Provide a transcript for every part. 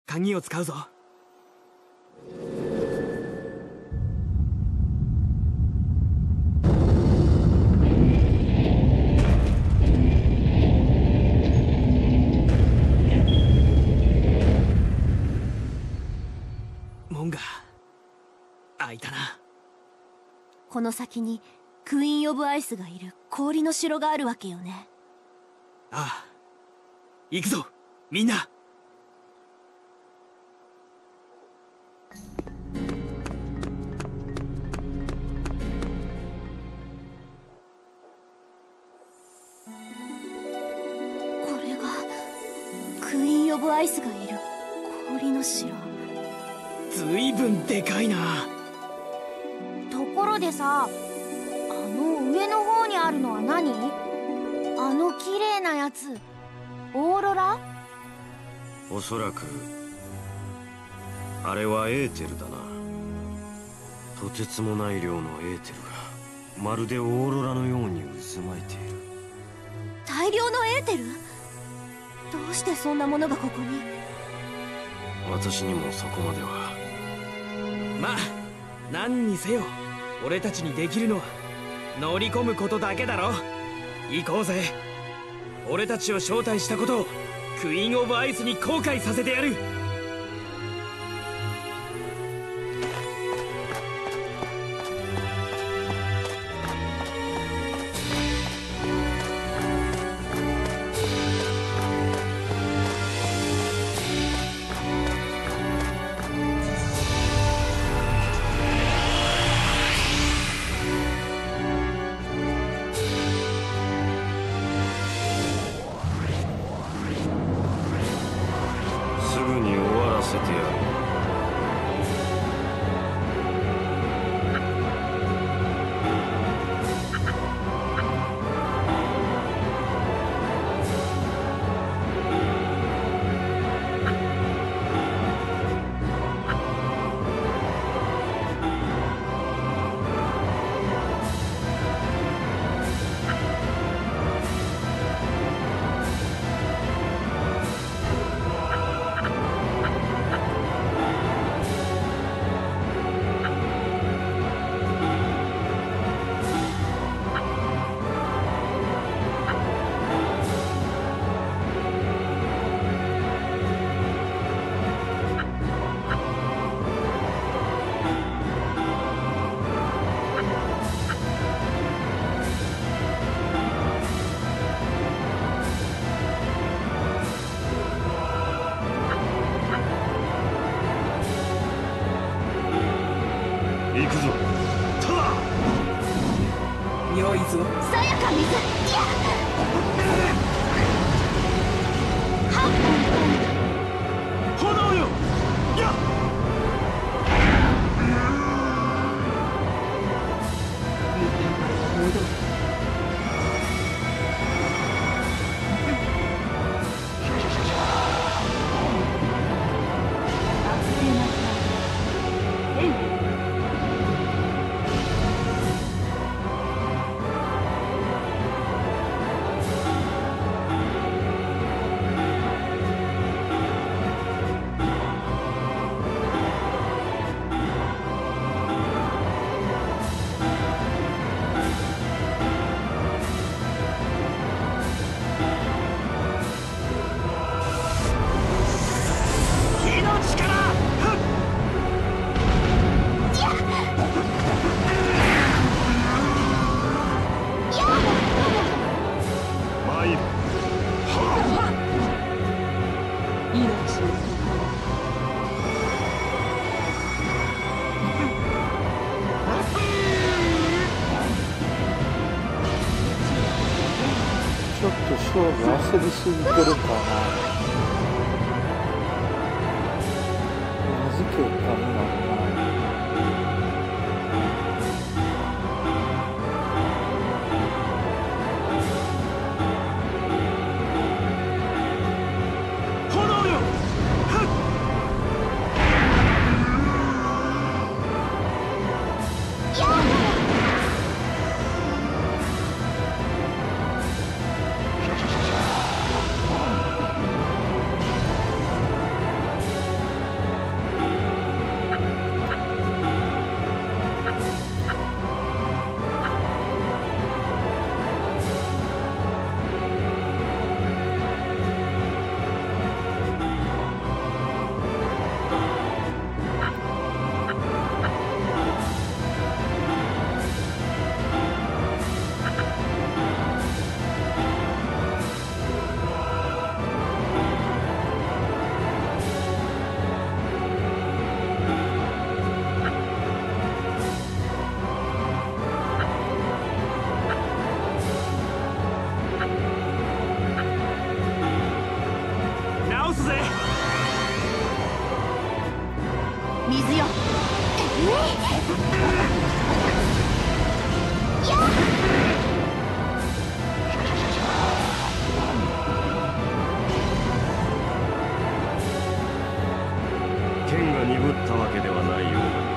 鍵を使うぞ。門が開いたな。 この先にクイーン・オブ・アイスがいる氷の城があるわけよね。 ああ、行くぞみんな。 これがクイーン・オブ・アイスがいる氷の城。 ずいぶんでかいな。 ところでさ、あの上の方にあるのは何？あの綺麗なやつ、オーロラ？ おそらくあれはエーテルだな。とてつもない量のエーテルがまるでオーロラのように渦巻いている。 大量のエーテル？どうしてそんなものがここに？ 私にもそこまでは。 まあ何にせよ俺たちにできるのは乗り込むことだけだろ。行こうぜ。俺たちを招待したことをクイーン・オブ・アイスに後悔させてやる。 すぐに終わらせてやる。行くぞ。 良いぞ。 さやか水。いや炎よ。やっ。 ちょっと勝負焦りすぎてるかな。まず結果になるな。 水よ。 剣が鈍ったわけではないようだ。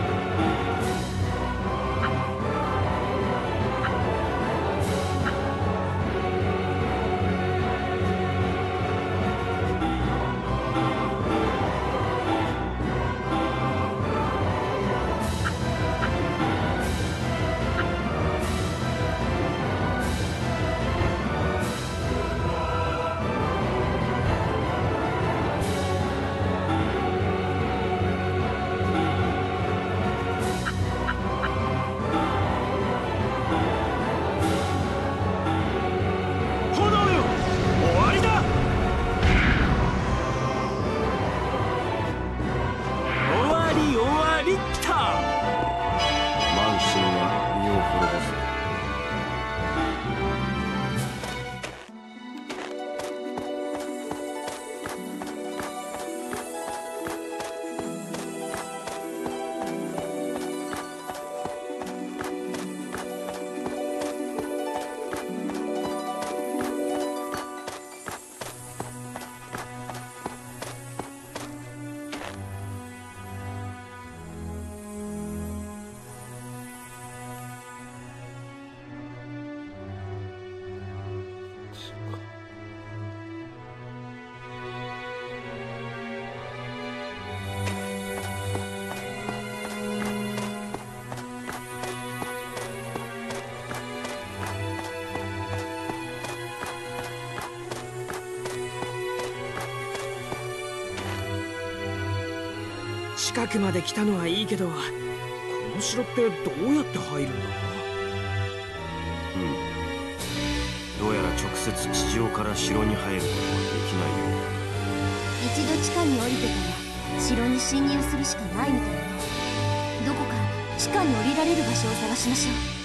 近くまで来たのはいいけど、この城ってどうやって入るんだ？ どうやら直接地上から城に入ることはできないようだ。 一度地下に降りてから城に侵入するしかないみたいね。どこか地下に降りられる場所を探しましょう。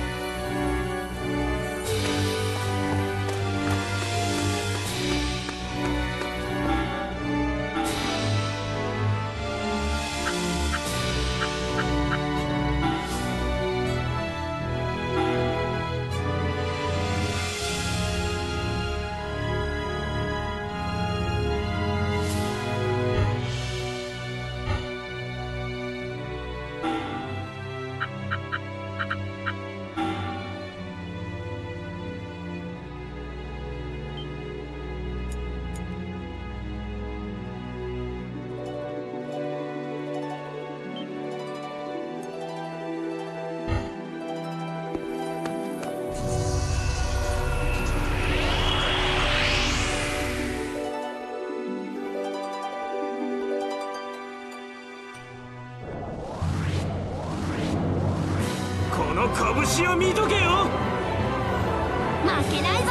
この拳を見とけよ。 負けないぞ。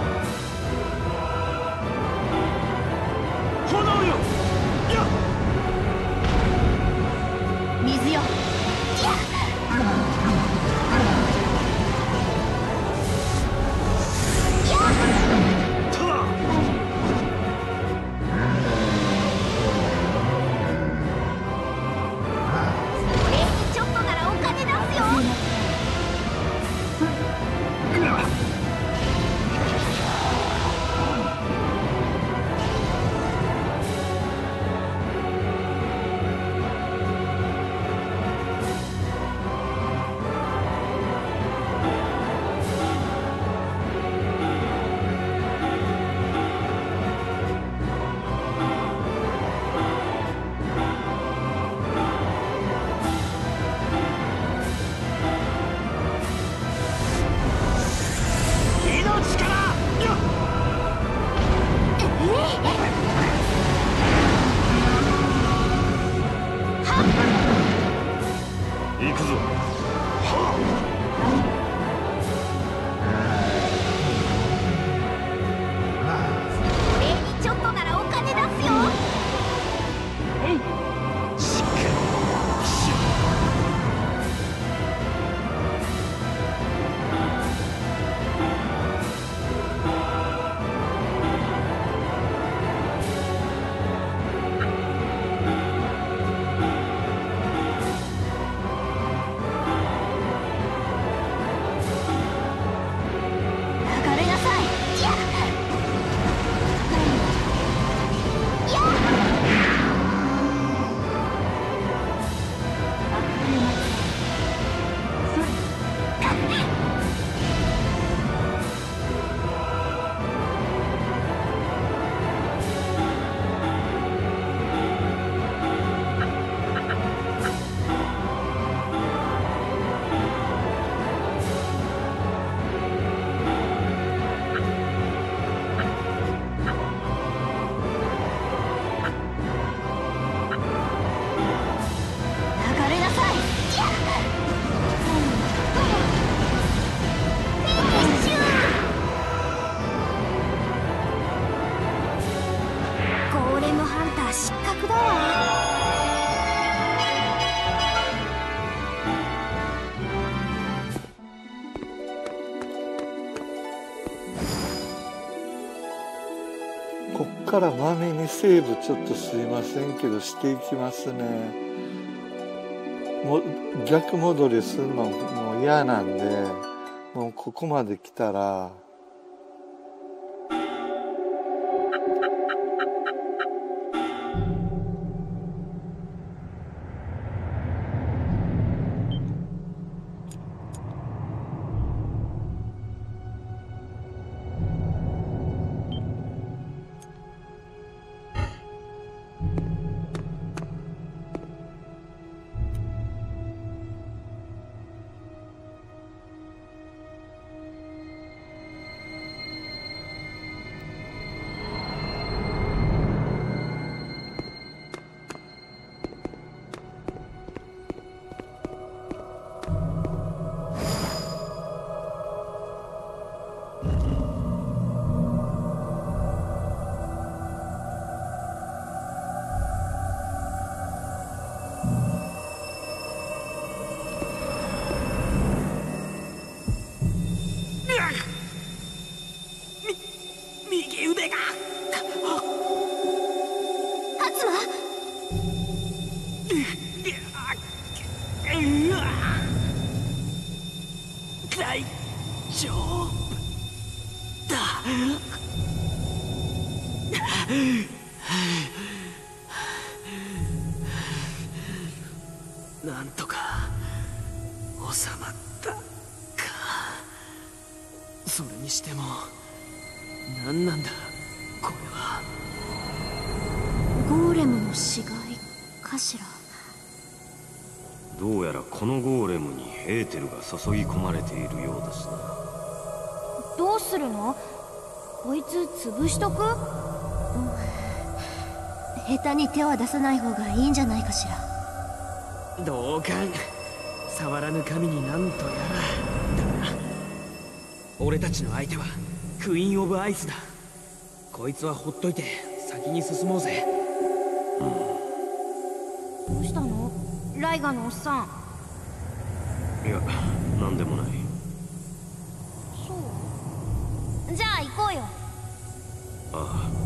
炎よ。やっからまめにセーブちょっとすいませんけどしていきますね。もう逆戻りするのもう嫌なんで、もうここまで来たら右腕が初馬。 大丈夫だ。なんとか収まったか。それにしても何なんだこれは。 ゴーレムの死骸かしら。 どうやらこのゴーレムにエーテルが注ぎ込まれているようですな。 どうするの？こいつ潰しとく？ 下手に手は出さない方がいいんじゃないかしら。 同感。触らぬ神になんとやら。だが俺たちの相手はクイーン・オブ・アイスだ。こいつはほっといて先に進もうぜ。 どうしたの？ライガのおっさん。 いや、なんでもない。 そう。じゃあ行こうよ。 ああ。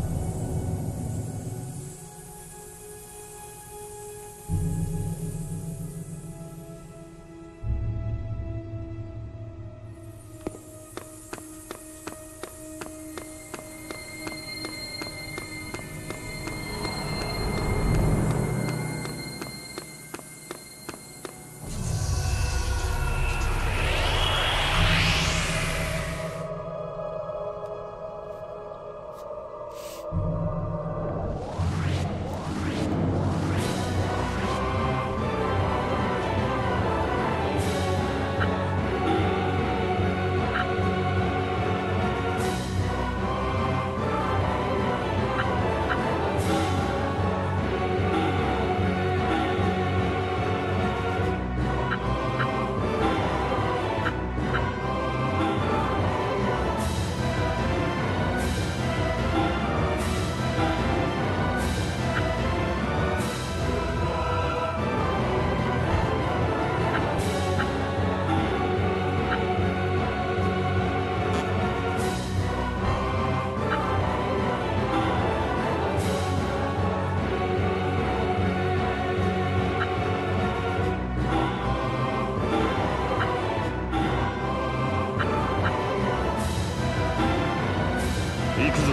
行くぞ。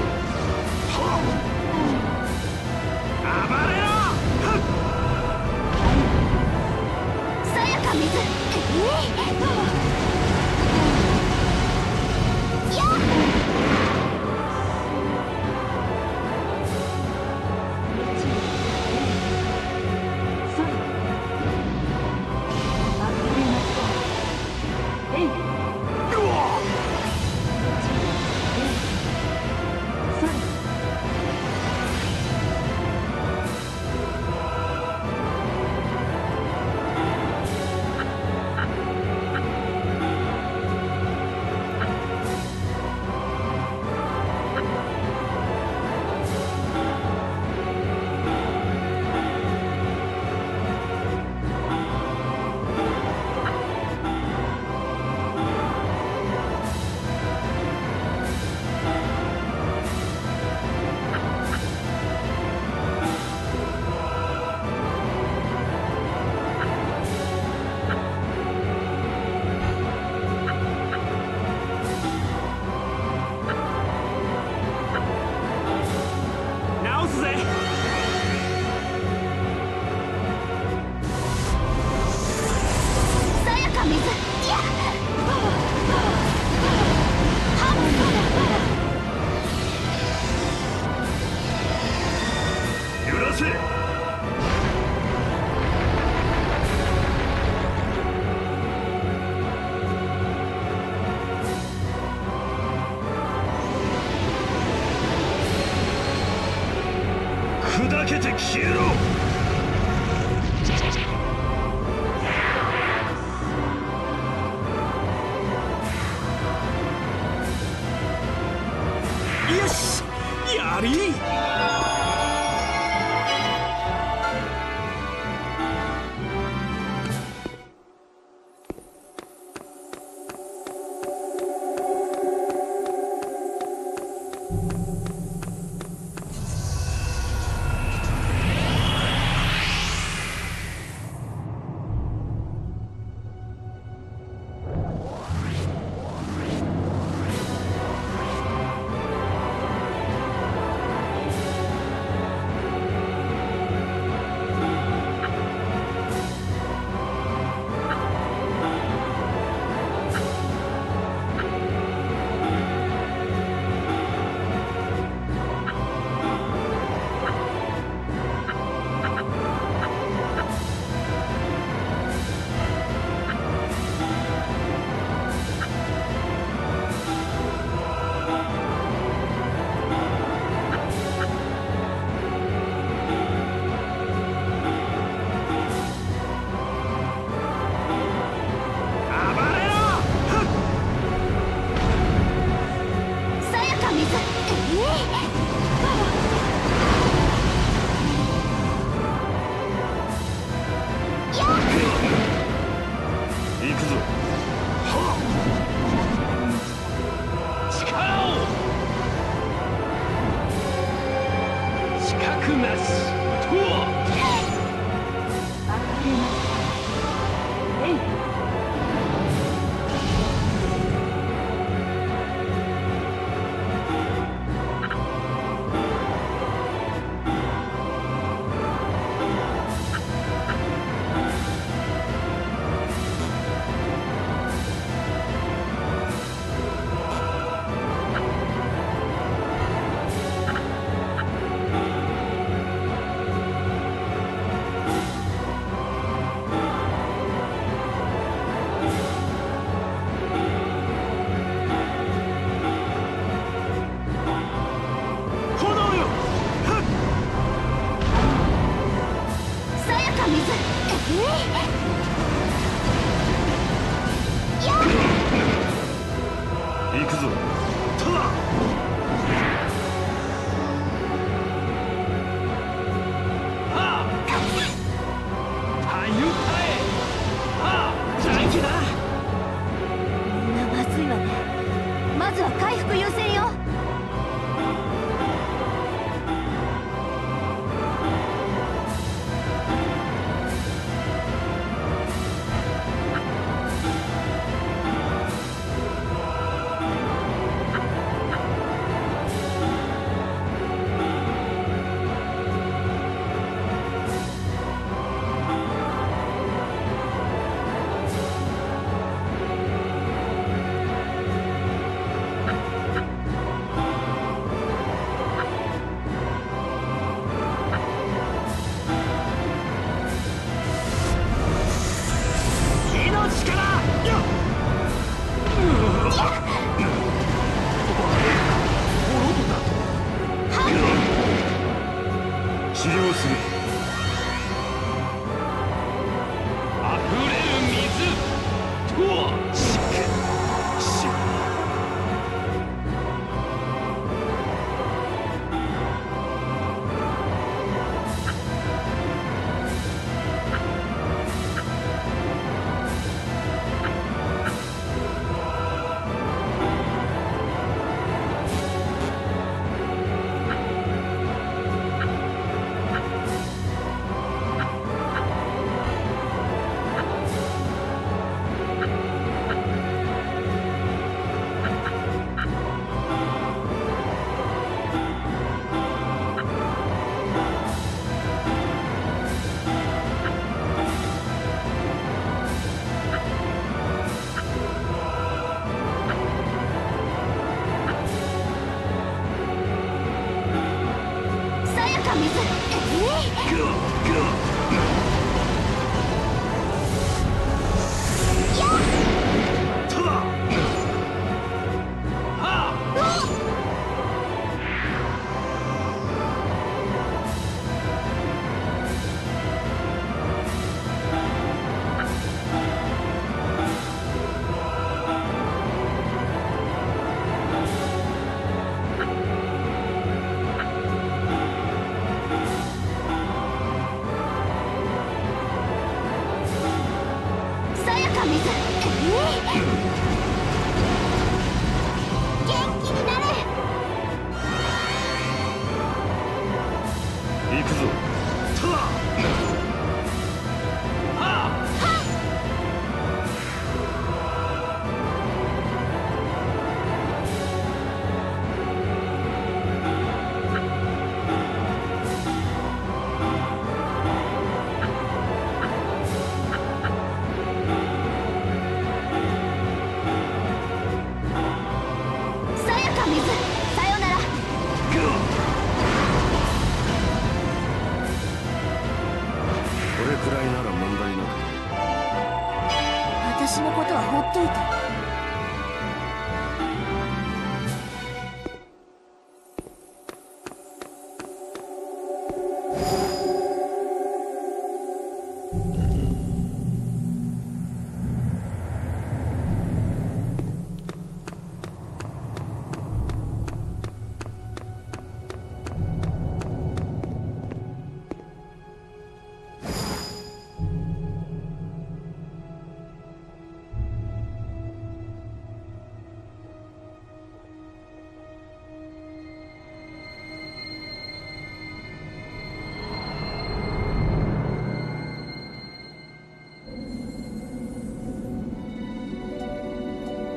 さやか水。やっ。 て消えろ。 よし、やり。 行くぞ。ただみんなまずいわね。まずは回復優先よ。 治療する。 あふれる水とは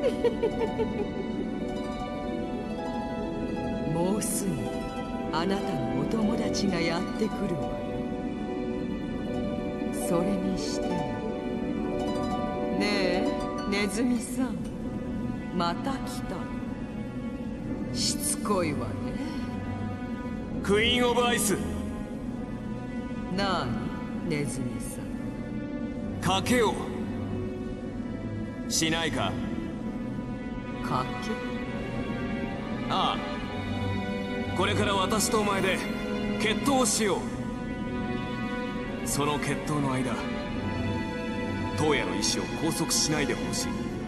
もうすぐあなたのお友達がやってくるわよ。それにしてもねえネズミさん、また来た。しつこいわね。 クイーン・オブ・アイス、 なにネズミさん、 賭けをしないか？ 賭け？ ああ、これから私とお前で決闘をしよう。その決闘の間、トウヤの意志を拘束しないでほしい。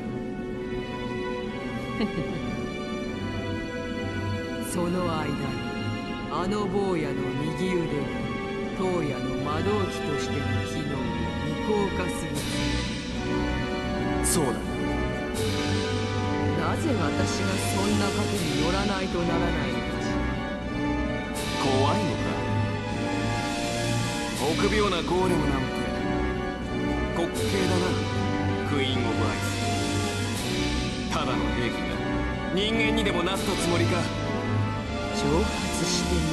その間にあの坊やの右腕がトウヤの魔導機としての機能を無効化する。 そうだ。 なぜ私がそんな賭けに乗らないとならないのかしら。 怖いのか？臆病なゴーレムなんて滑稽だな、クイーン・オブ・アイス。ただの兵器が人間にでもなったつもりか？ 挑発してみる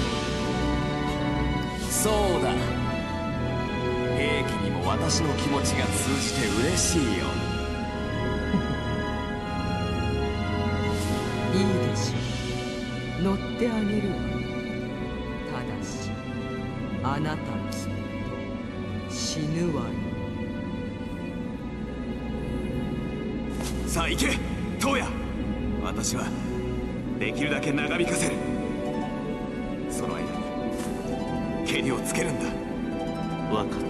つもり。 そうだ、兵器にも私の気持ちが通じて嬉しいよ。 いいでしょう、乗ってあげるわ。ただしあなたきっと死ぬわよ。 さあ行け、トウヤ。私はできるだけ長引かせる。その間にケリをつけるんだ。 分かった。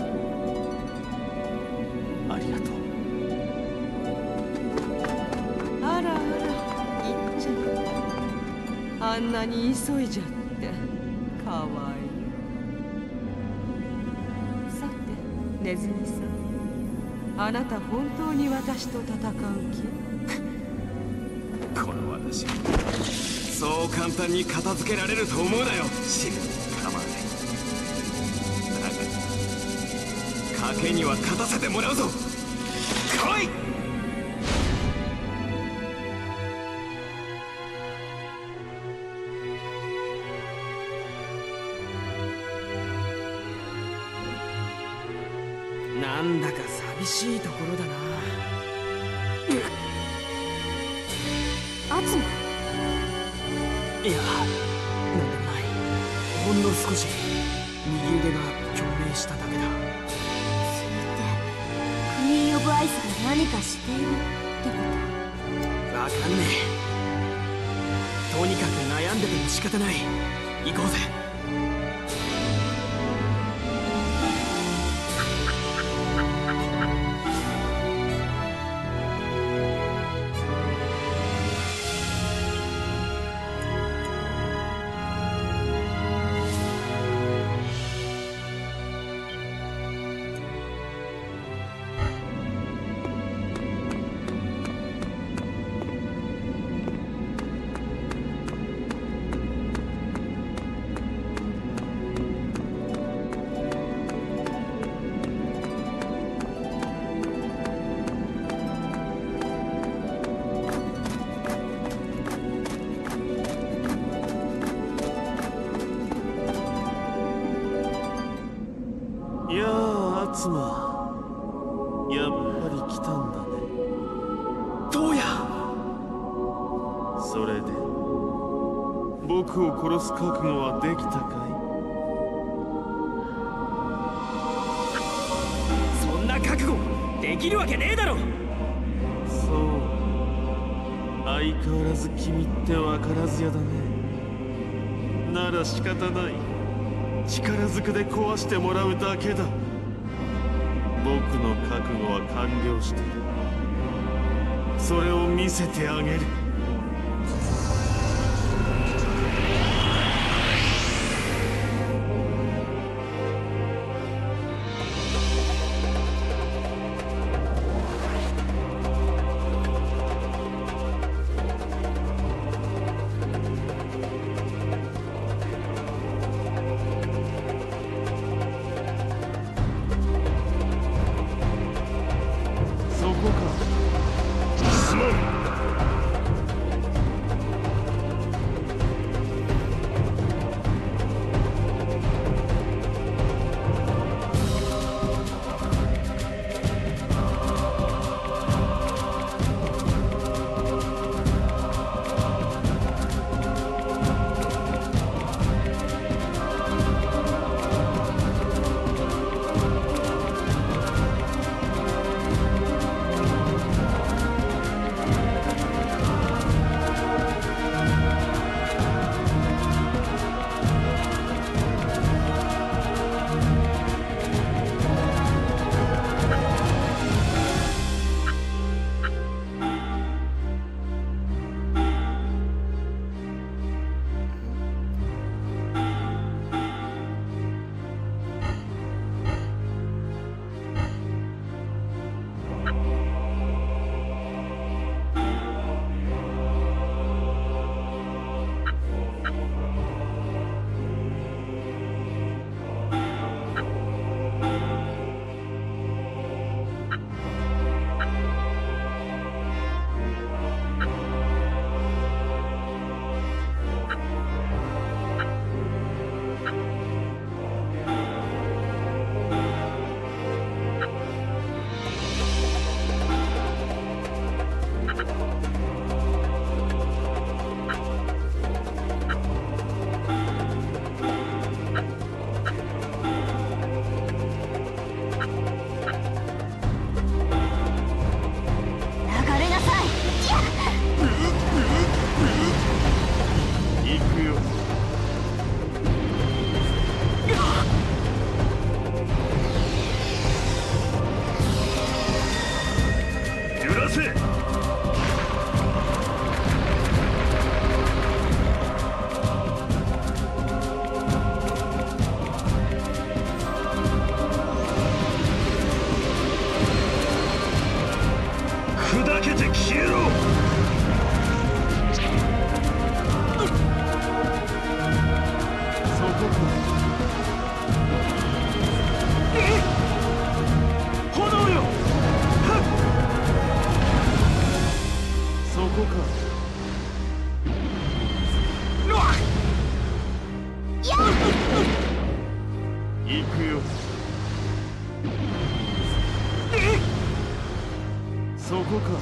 ありがとう。 あらあら、行っちゃった。あんなに急いじゃってかわいい。さてネズミさん、あなた本当に私と戦う気？ この私、そう簡単に片付けられると思うなよ、シルカマーレ。だが賭けには勝たせてもらうぞ。来い！なんだか寂しいところだな。 アツマ、 いや、なんでもない。ほんの少し右腕が共鳴しただけだ。 それってクイーン・オブ・アイスが何かしているってこわかんねえ。とにかく悩んでても仕方ない。行こうぜ。 いやあ、アツマ、やっぱり来たんだね。 トウヤ。 それで僕を殺す覚悟はできたかそんな覚悟できるわけねえだろ。 い？そう、相変わらず君ってわからずやだね。なら仕方ない、力ずくで壊してもらうだけだ。僕の覚悟は完了している。それを見せてあげる。 砕けて消えろ。そこか。炎よ。そこか。行くよ。そこか。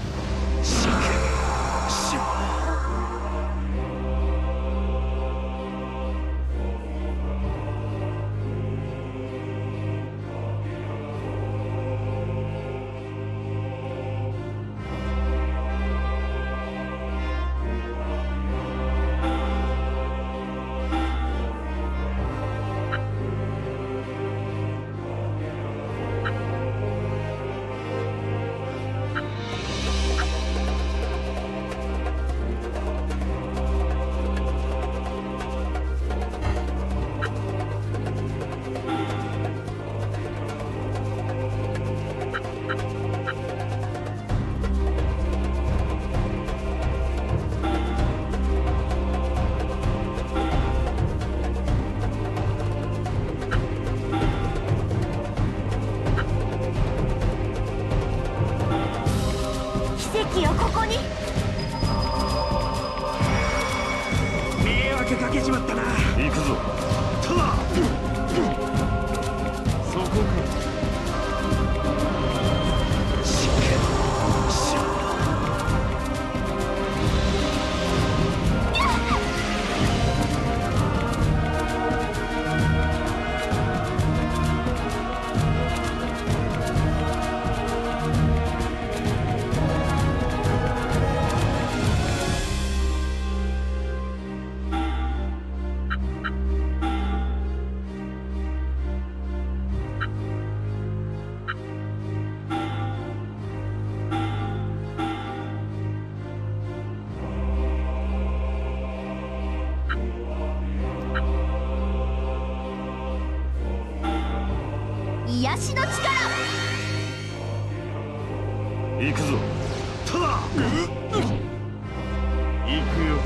奇跡よ、ここに。 迷惑かけちまったな。 行くぞ。 とはそこか。 癒しの力。 行くぞ。 とは行くよ。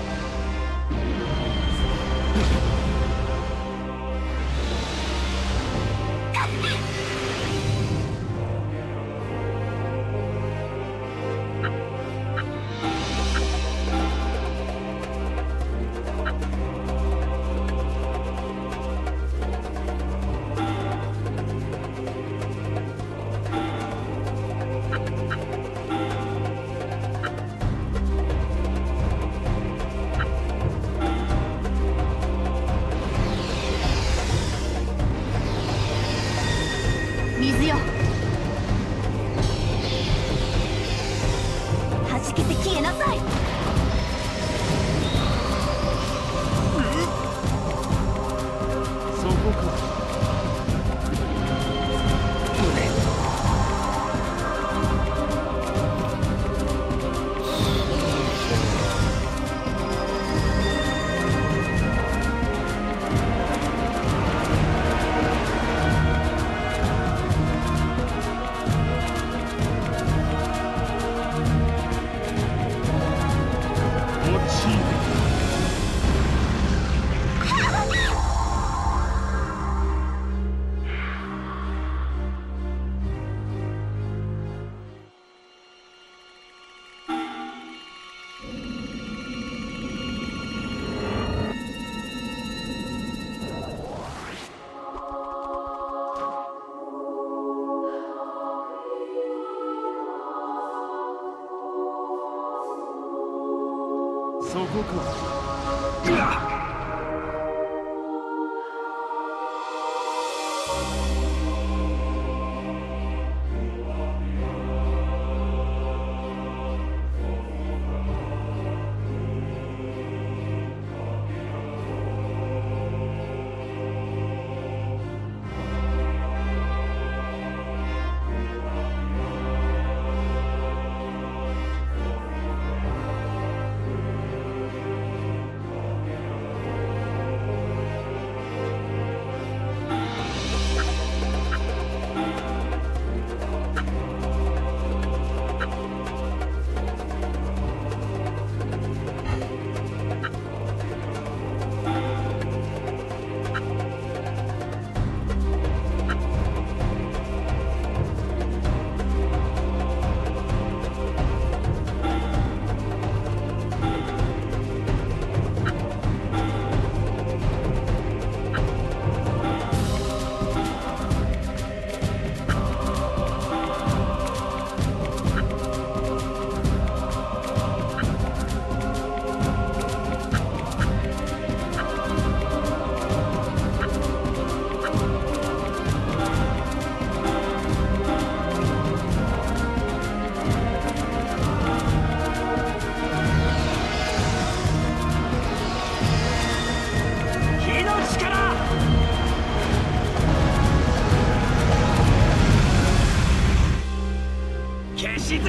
水よ、弾けて消えなさい。 そこか。そこか。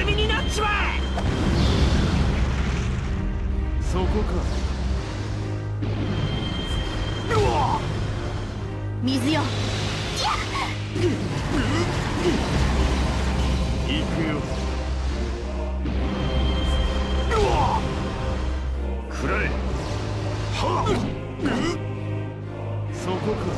身になっちまえ。 そこか。 水よ。 行くよ。 くられ。 そこか。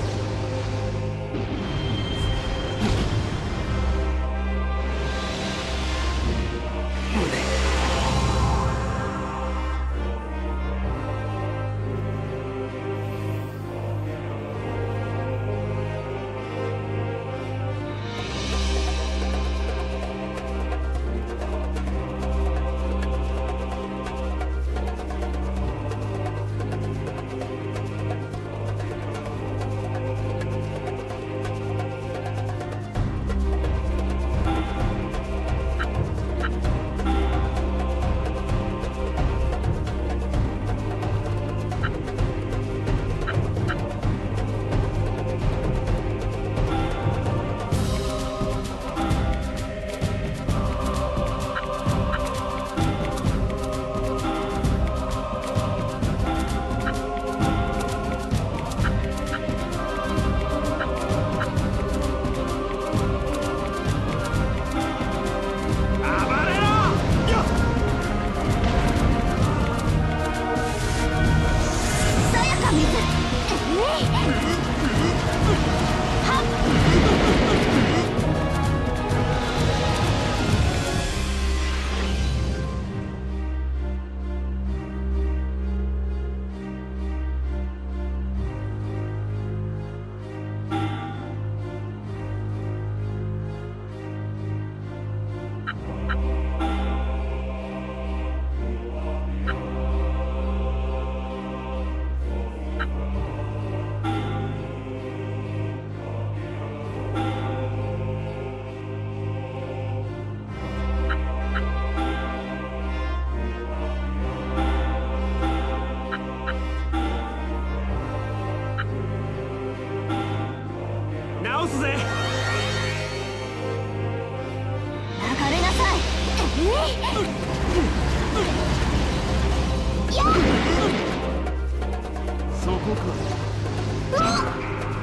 直すぜ。 流れなさい。 そこか。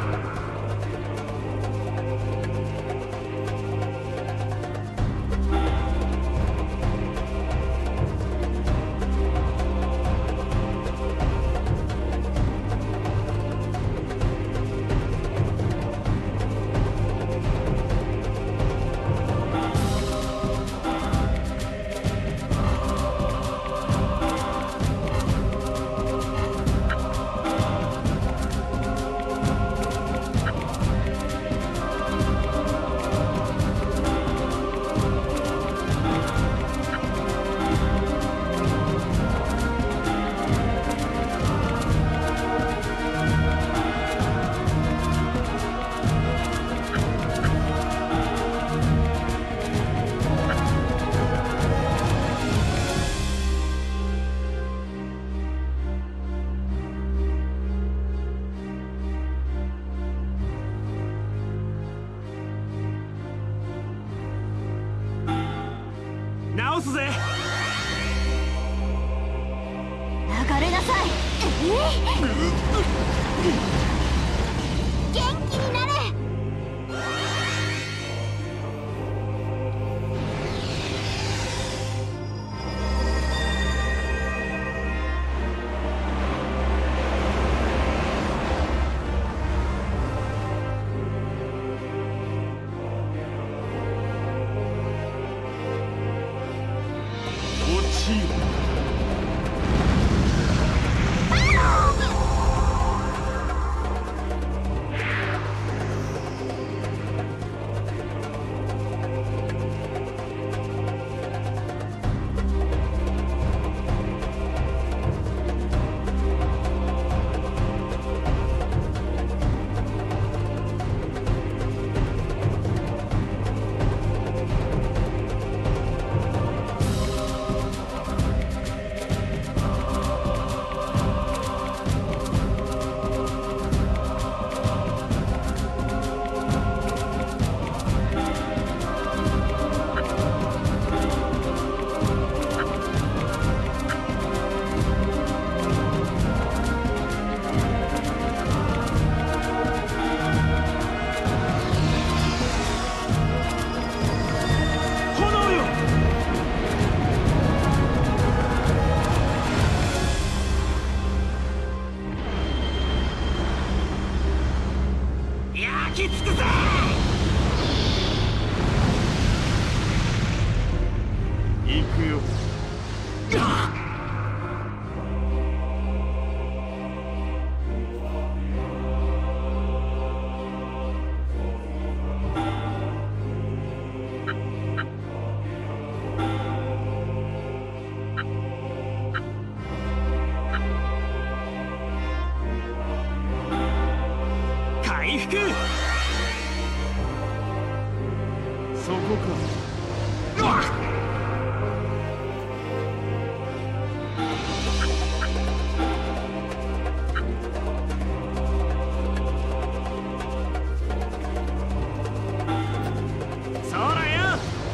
直すぜ。 流れなさい。元気になれ。 落ちよ。 よ。 回復。 そこか。 そらよ。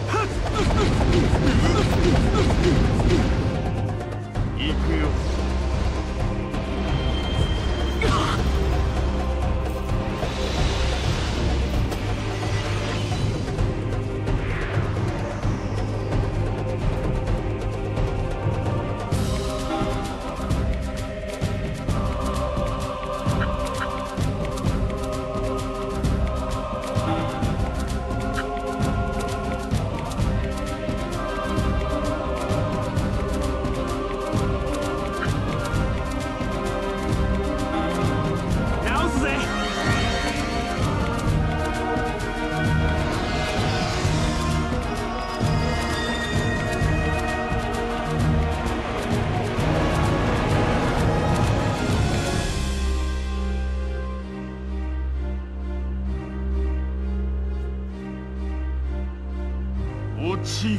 行くよ。 直すぜ。 落ちよ。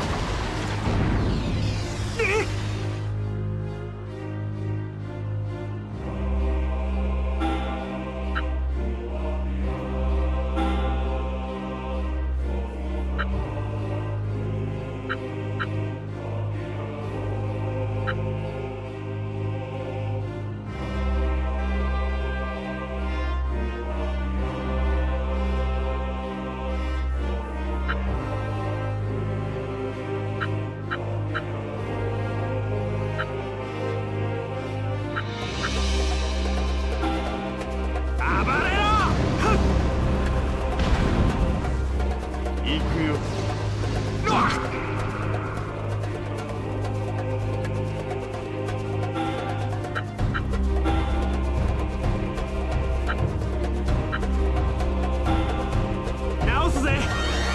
暴れろ。 行くよ。 直すぜ。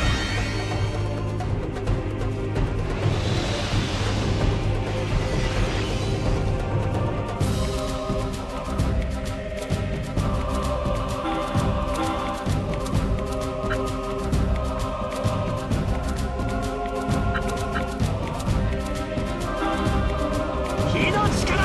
火の力。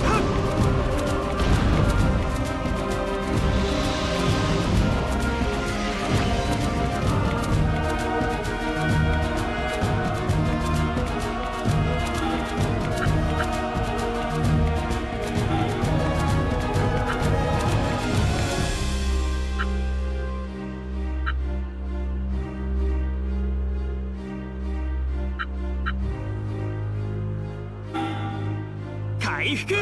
回復。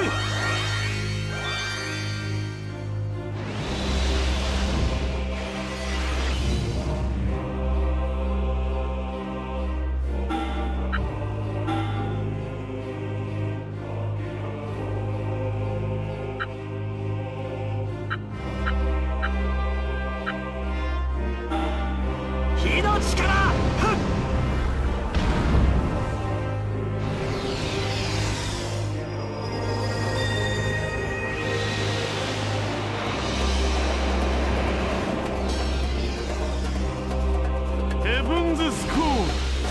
火の力。 ヘブンズスコー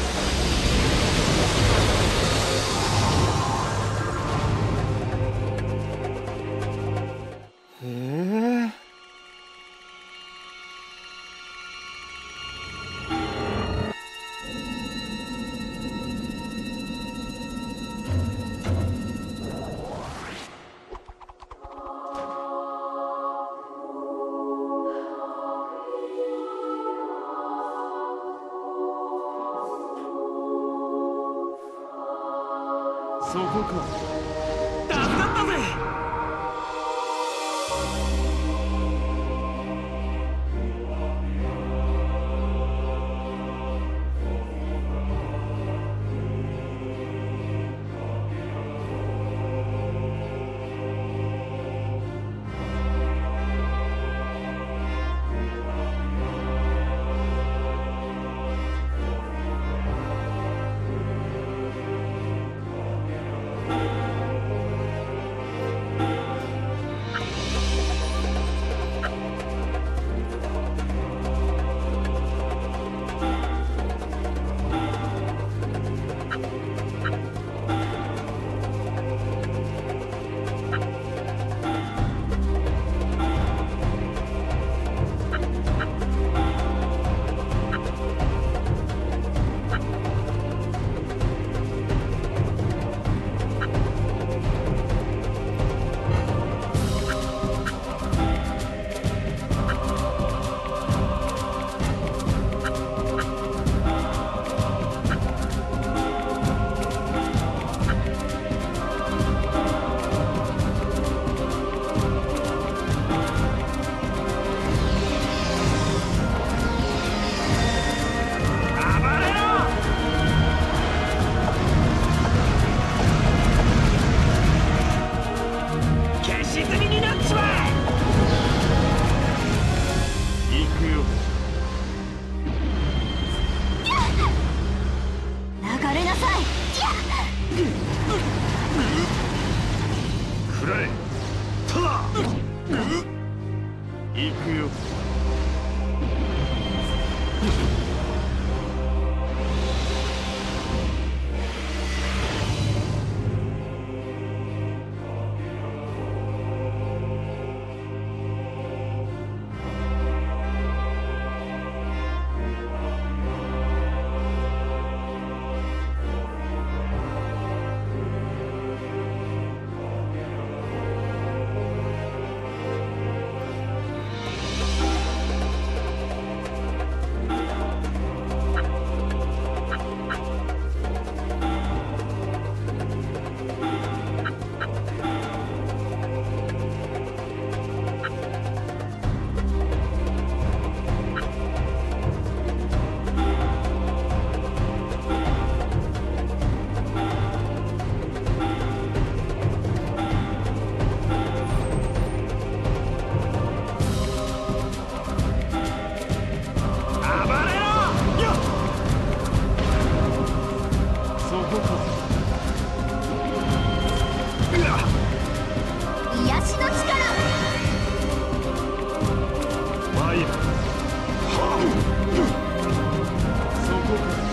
えそこか。 助かったぜ。 食らえ。ただ行くよ。 癒しの力。 参る。そこか。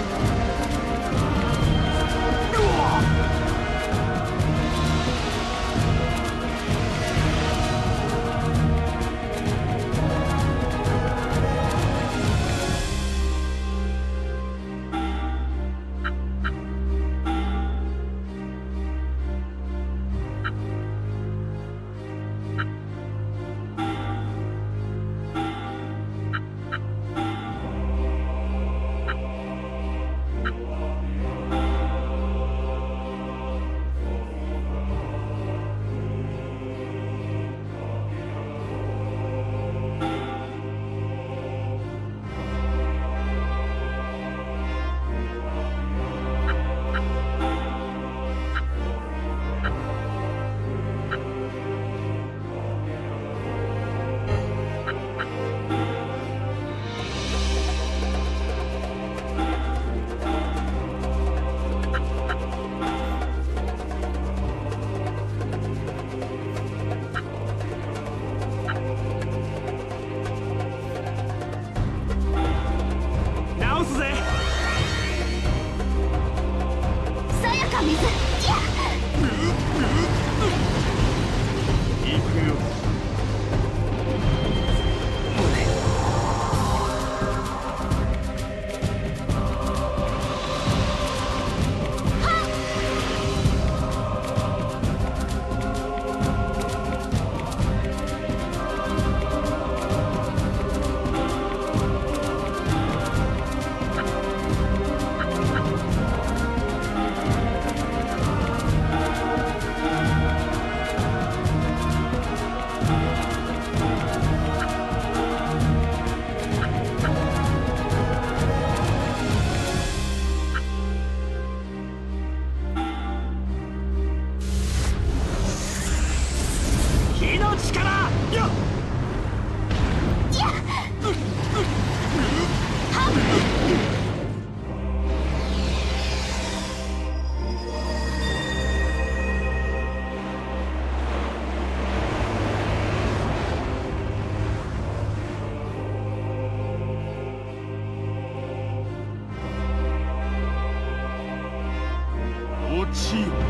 落ちよ。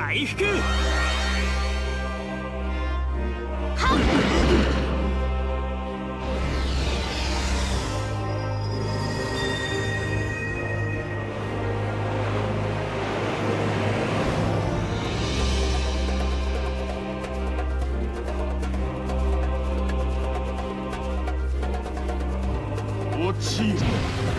回復。 落ちる。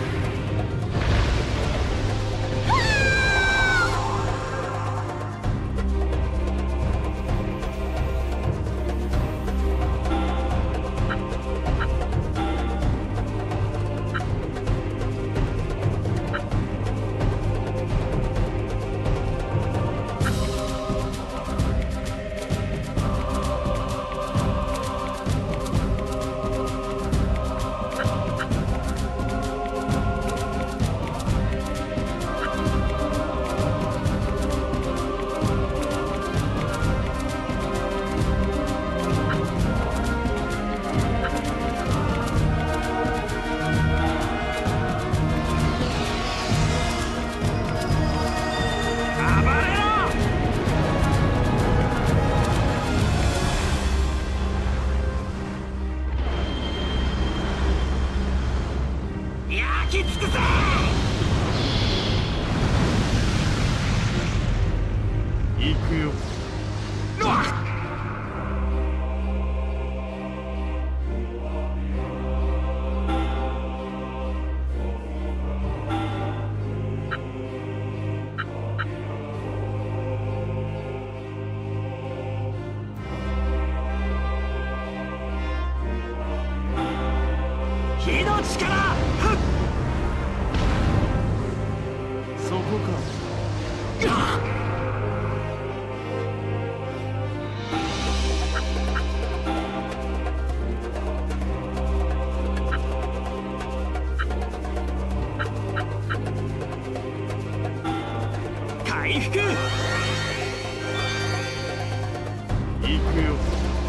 焼き尽くせ。 行くよ。 火の力。 そこか。 回復。 行くよ。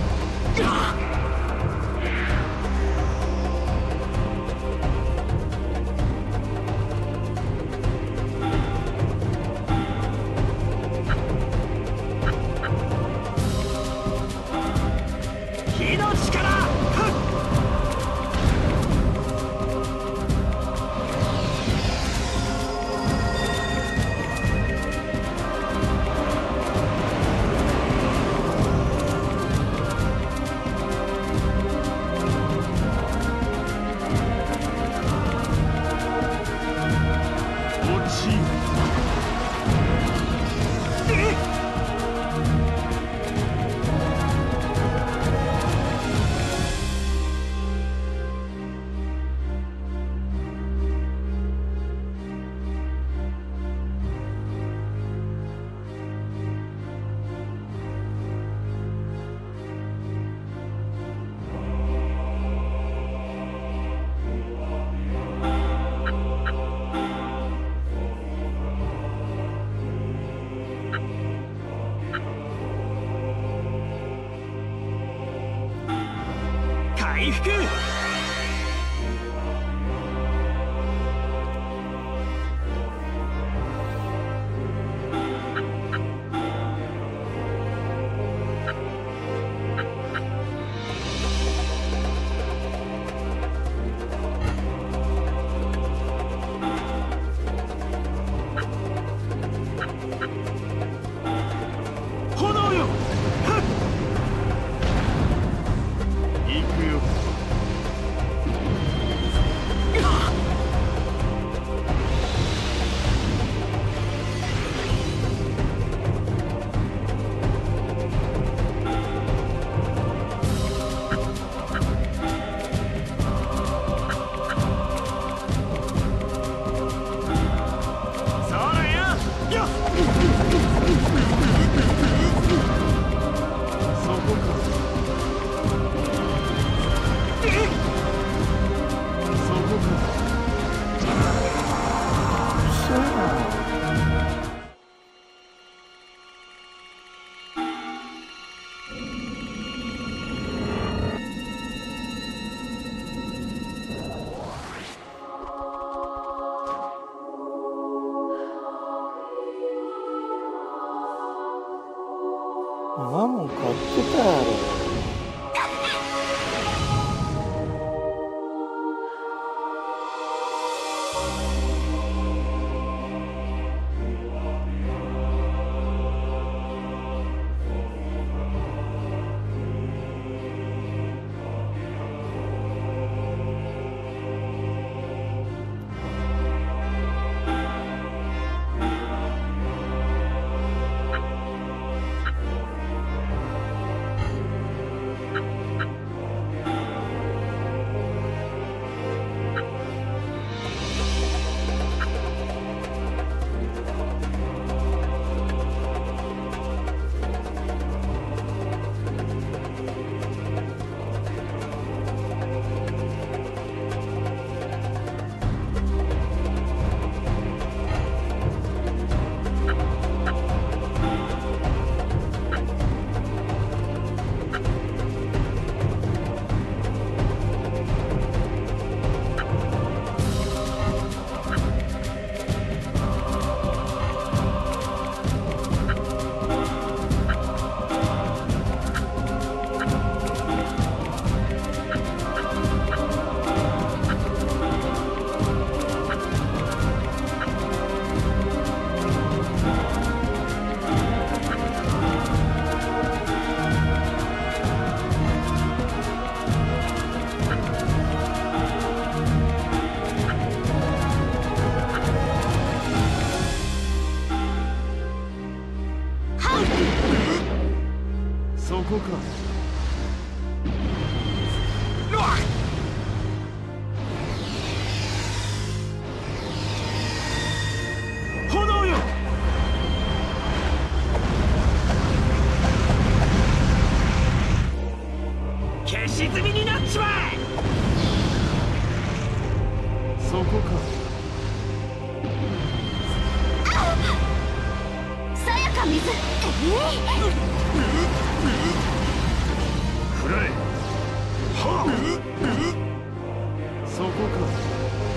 火の力。 落ちる。 回復。炎よ。 行くよ。 マモン買ってたやろ。 そこか。炎よ。 消し済みになっちまえ。 そこか。 さやか水。 くらえ。はあ。そこか。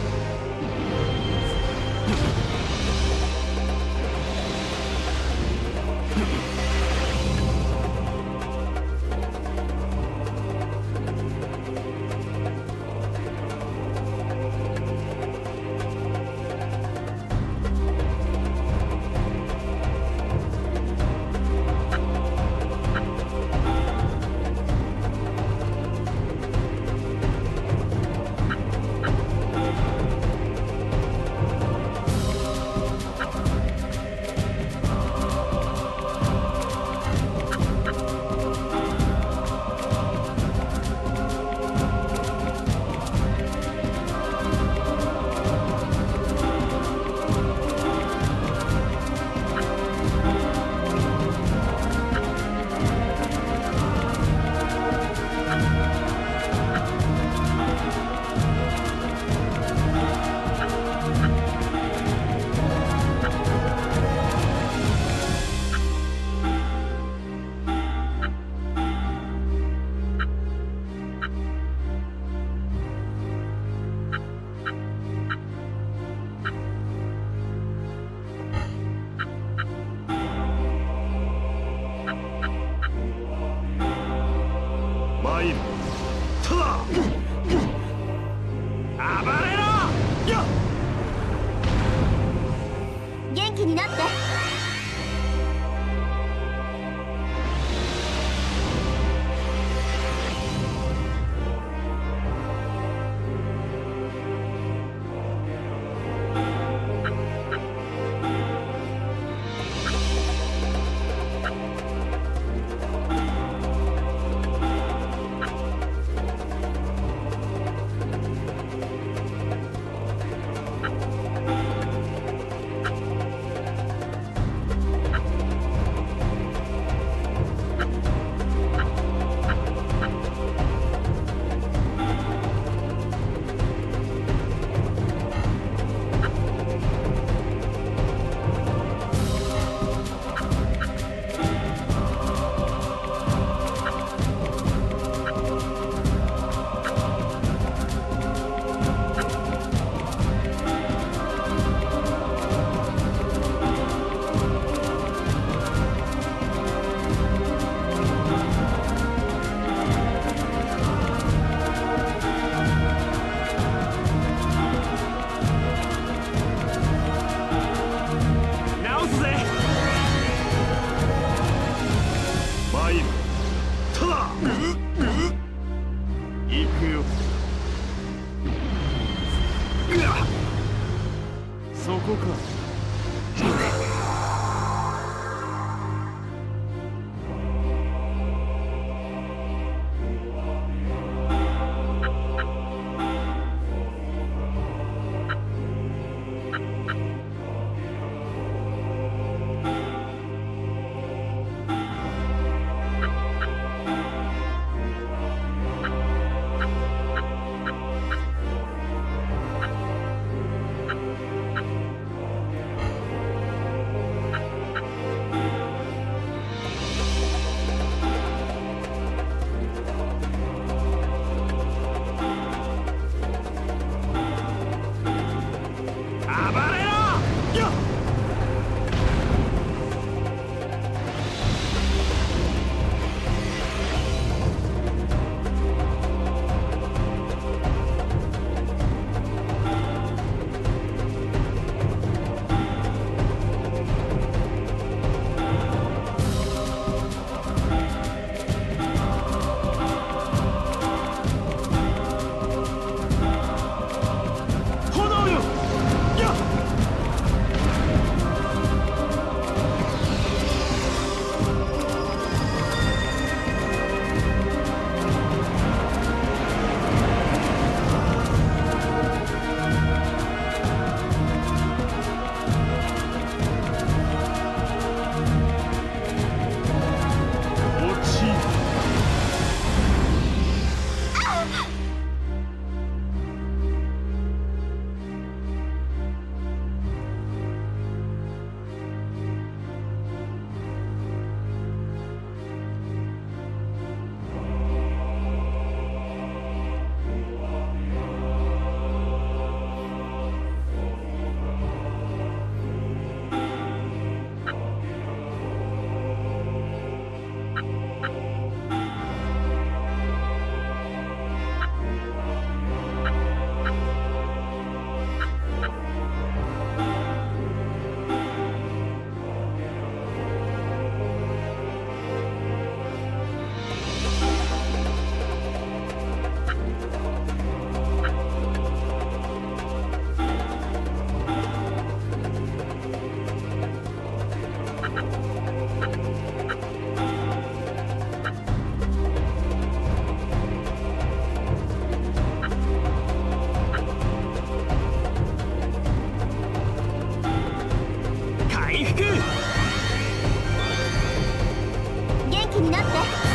参る。ただ暴れろ。やっ、 元気になって。 になって。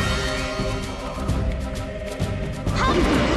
はっ。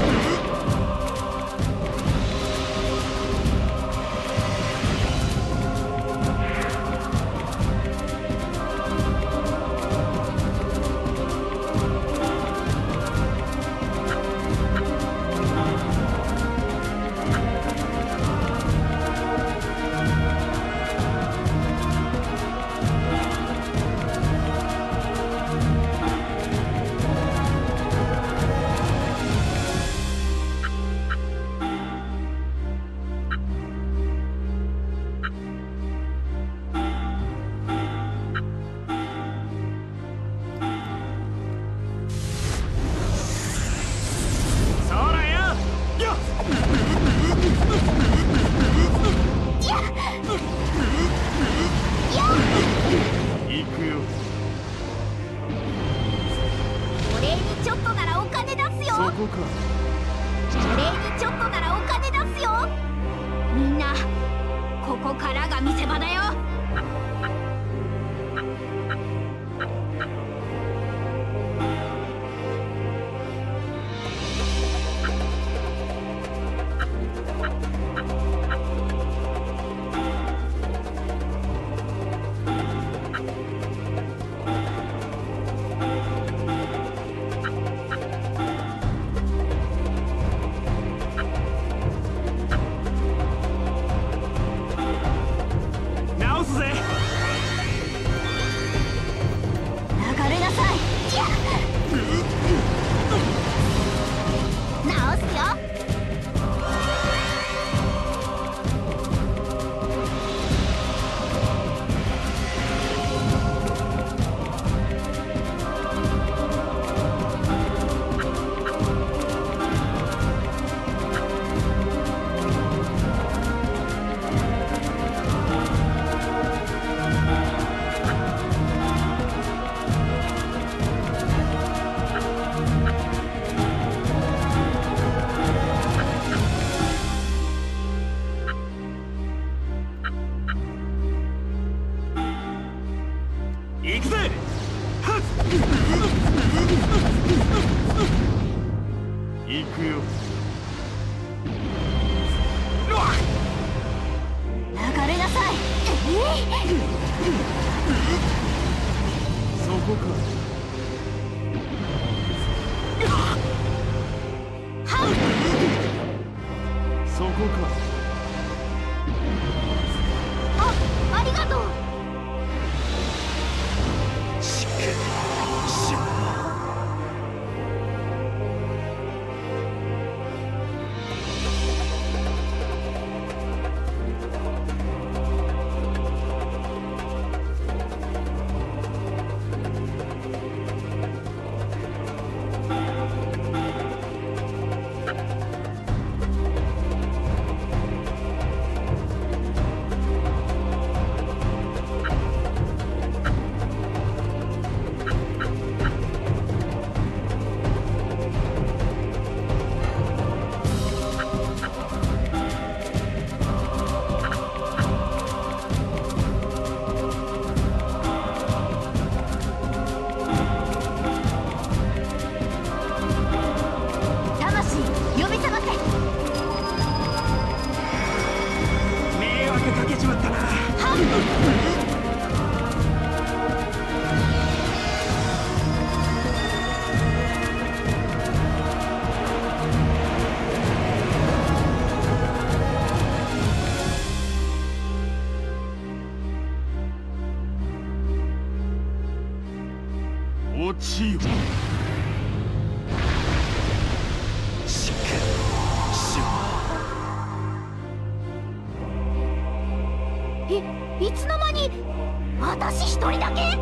いつの間に私一人だけ？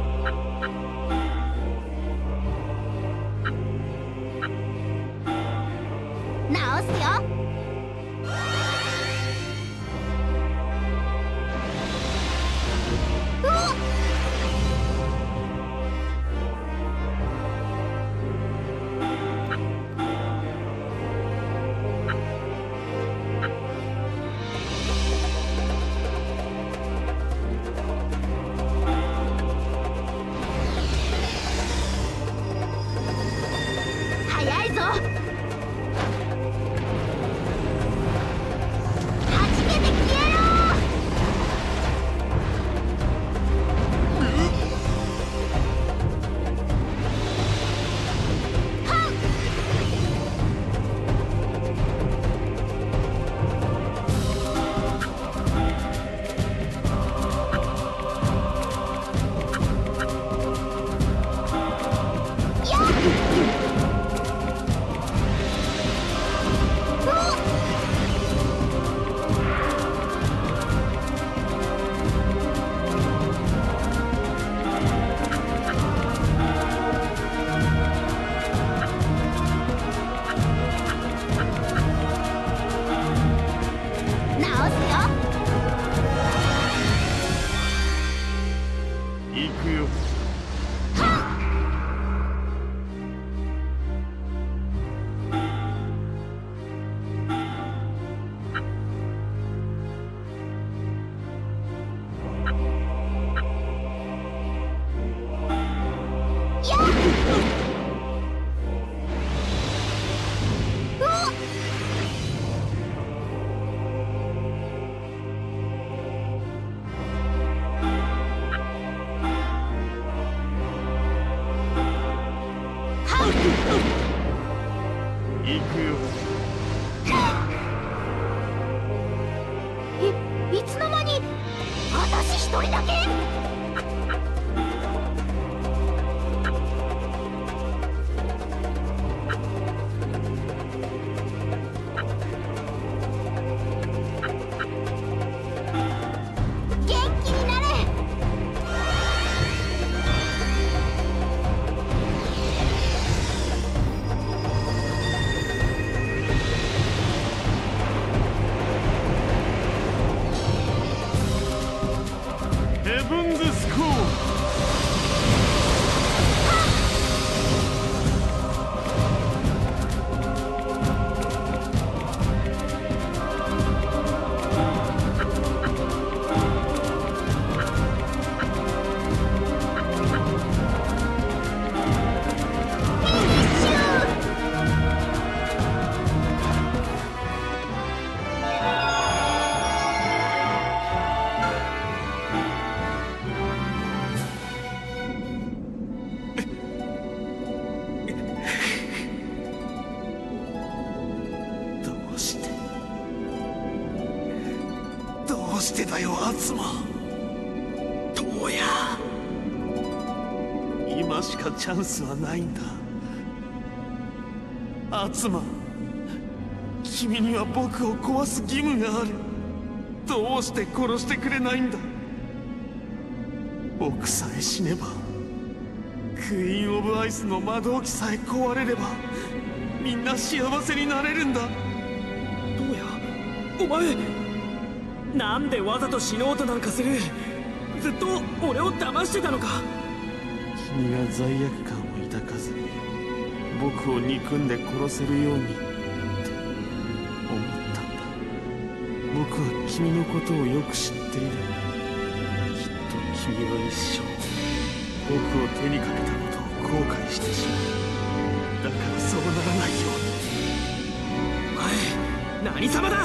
直すよ。うわっ！ 行くよ。 いつの間に私一人だけ。 ヘブンズスコー。どうしてだよ、アツマ。トウヤ、今しかチャンスはないんだ。アツマ、君には僕を壊す義務がある。どうして殺してくれないんだ。僕さえ死ねば、クイーン・オブ・アイスの魔導機さえ壊れれば、みんな幸せになれるんだ。 トウヤ、お前なんでわざと死のうとなんかする。ずっと俺を騙してたのか。 君が罪悪感を抱かず僕を憎んで殺せるようにって思ったんだ。僕は君のことをよく知っている。きっと君は一生僕を手にかけたことを後悔してしまう。だからそうならないよお前何様だ。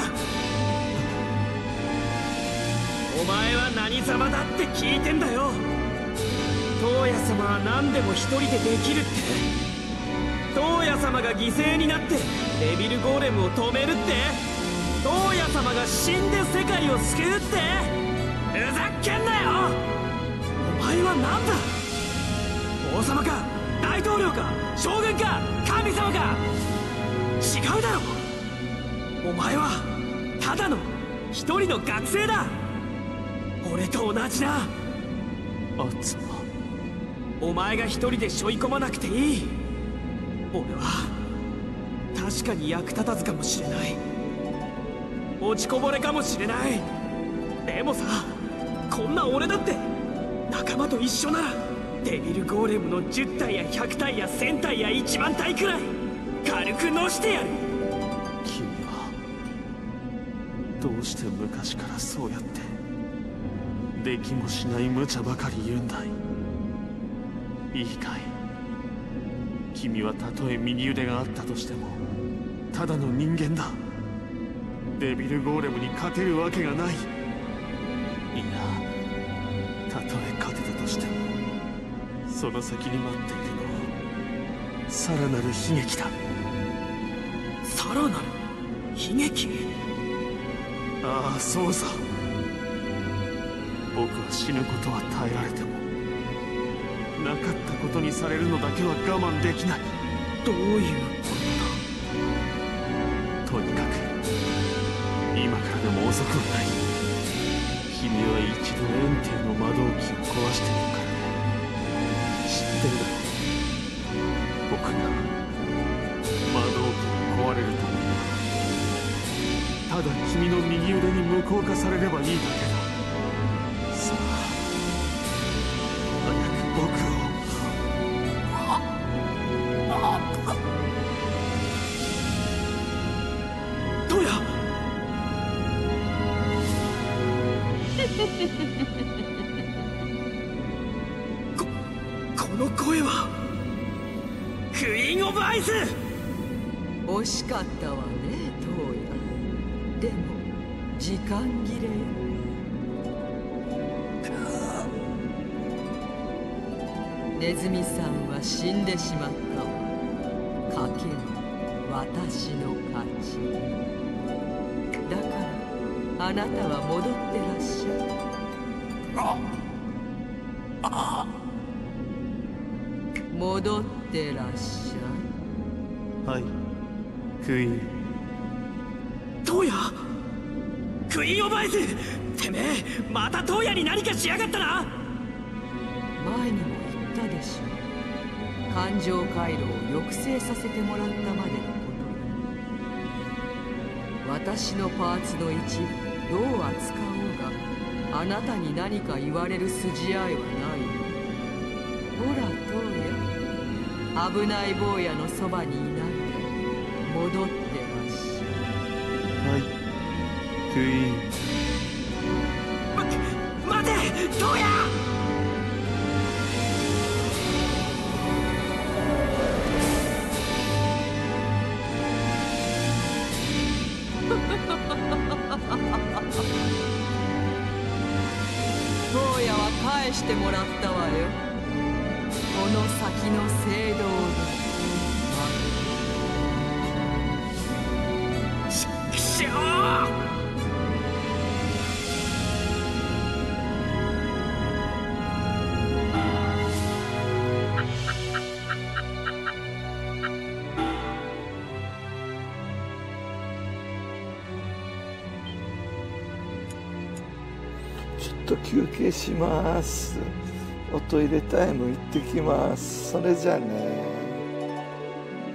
お前は何様だって聞いてんだよ。トウヤ様は何でも一人でできるって。トウヤ様が犠牲になってデビルゴーレムを止めるって。トウヤ様が死んで世界を救うって。ふざけんなよ。お前は何だ。王様か大統領か将軍か神様か。違うだろ。お前はただの一人の学生だ。俺と同じだ。 アツマ。 お前が一人で背負い込まなくていい。俺は確かに役立たずかもしれない。落ちこぼれかもしれない。でもさ、こんな俺だって仲間と一緒ならデビルゴーレムの10体や100体や1000体や1万体くらい軽くのしてやる。 君はどうして昔からそうやってできもしない無茶ばかり言うんだい。いいかい。君はたとえ右腕があったとしてもただの人間だ。デビルゴーレムに勝てるわけがない。いや、たとえ勝てたとしてもその先に待っているのはさらなる悲劇だ。 さらなる悲劇。 ああ、そうさ。僕は死ぬことは耐えられてもなかったことにされるのだけは我慢できない。 どういうことだ。 とにかく今からでも遅くはない。君は一度エンティの魔導機を壊しているからね。知ってるだろう。僕が魔導機が壊れるためにはただ君の右腕に無効化されればいいだけだ。さあ、早く僕を。 トウヤ。この声はクイーン・オブ・アイス。 惜しかったわね、トウヤ。でも時間切れよ。ネズミさんは死んでしまったわ。賭けに私の勝ち。だからあなたは戻ってらっしゃい。戻ってらっしゃい。 はい、クイーン。 トウヤ、クイーンオブアイズ、てめえまたトウヤに何かしやがったな。 前にも言ったでしょ。感情回路を抑制させてもらったまでのこと。私のパーツの一部どう扱おうがあなたに何か言われる筋合いはない。ほらトウヤ、危ない坊やのそばにいないで戻ってらっしゃい。 はい、クイーン。 待てトウヤ。 坊やは返してもらったわよ。この先の聖堂で。 くしょちょっと休憩します。おトイレタイム行ってきます。それじゃあね。